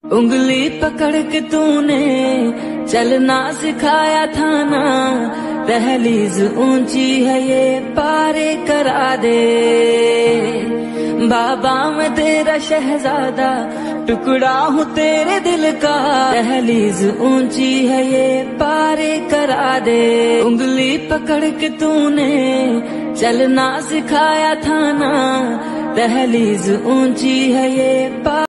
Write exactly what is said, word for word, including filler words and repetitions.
उंगली पकड़ के तूने चलना सिखाया था ना, दहलीज ऊंची है ये पारे करा दे। बाबा मैं तेरा शहजादा, टुकड़ा हूँ तेरे दिल का, दहलीज ऊंची है ये पारे करा दे। उंगली पकड़ के तूने चलना सिखाया था ना, दहलीज ऊंची है ये पारे